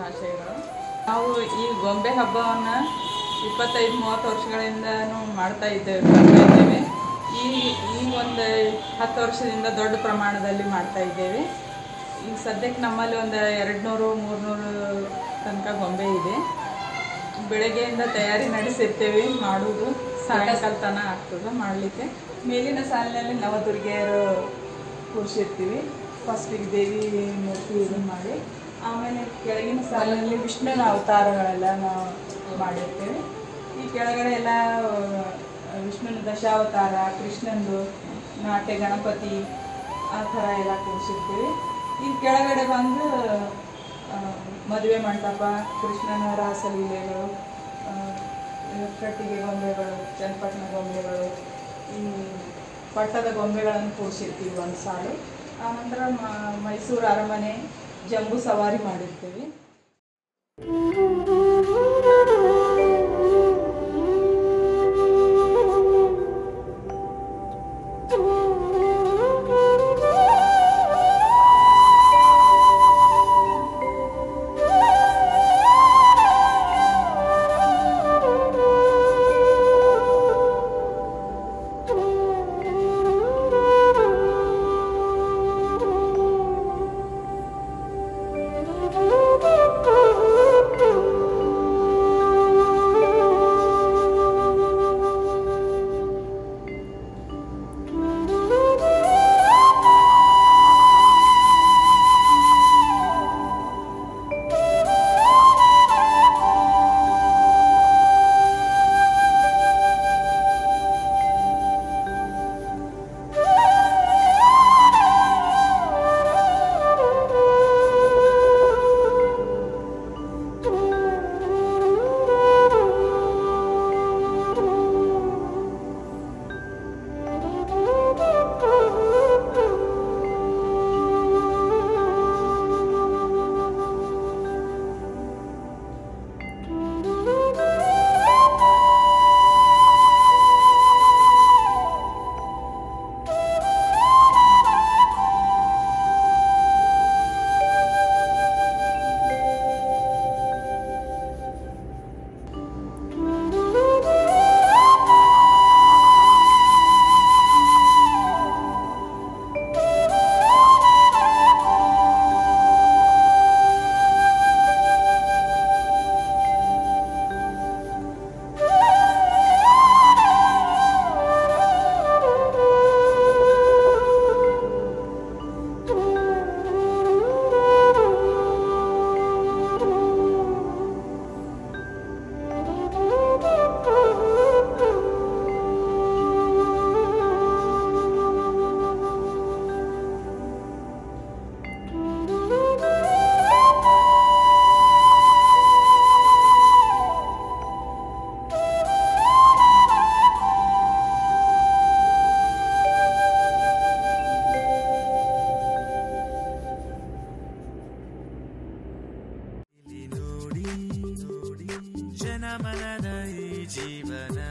ಶುಭಾಶಯಗಳು. ನಾವು ಈ ಗೊಂಬೆ ಹಬ್ಬವನ್ನು 25-30 ವರ್ಷಗಳಿಂದನೂ ಮಾಡ್ತಾ ಇದ್ದೇವೆ. ಈ ಒಂದು 10 ವರ್ಷದಿಂದ ದೊಡ್ಡ ಪ್ರಮಾಣದಲ್ಲಿ ಮಾಡ್ತಾ ಇದ್ದೇವೆ. ಈಗ ಸದ್ಯಕ್ಕೆ ನಮ್ಮಲ್ಲಿ ಒಂದು 200-300 ತನಕ ಗೊಂಬೆ ಇದೆ. ಬೆಳಗ್ಗೆಯಿಂದ ತಯಾರಿ ನಡೆಸಿರ್ತೇವೆ, ಮಾಡೋದು ಸಾಯಂಕಾಲ ತನಕ ಆಗ್ತದೆ ಮಾಡಲಿಕ್ಕೆ. ಮೇಲಿನ ಸಾಲಿನಲ್ಲಿ ನವದುರ್ಗೆಯರು ಕೂರಿಸಿರ್ತೀವಿ. ಫಸ್ಟಿಗೆ ದೇವಿ ಮೂರ್ತಿ ಇದನ್ನು ಮಾಡಿ, ಆಮೇಲೆ ಕೆಳಗಿನ ಸಾಲಿನಲ್ಲಿ ವಿಷ್ಣುವಿನ ಅವತಾರಗಳೆಲ್ಲ ನಾವು ಮಾಡಿರ್ತೇವೆ. ಈ ಕೆಳಗಡೆ ಎಲ್ಲ ವಿಷ್ಣುವಿನ ದಶಾವತಾರ, ಕೃಷ್ಣಂದು, ನಾಟ್ಯ ಗಣಪತಿ ಆ ಥರ ಎಲ್ಲ ಕೂರಿಸಿರ್ತೀವಿ. ಈ ಕೆಳಗಡೆ ಬಂದು ಮದುವೆ ಮಂಟಪ, ಕೃಷ್ಣನ ರಾಸಲೀಲೆಗಳು, ಕಟ್ಟಿಗೆ ಗೊಂಬೆಗಳು, ಚನ್ನಪಟ್ಟಣ ಗೊಂಬೆಗಳು, ಈ ಪಟ್ಟದ ಗೊಂಬೆಗಳನ್ನು ಕೂರಿಸಿರ್ತೀವಿ ಒಂದು ಸಾಲು. ಆನಂತರ ಮೈಸೂರು ಅರಮನೆ, ಜಂಬೂ ಸವಾರಿ ಮಾಡಿರ್ತೀವಿ. ಜನಮನದ ಈ ಜೀವನ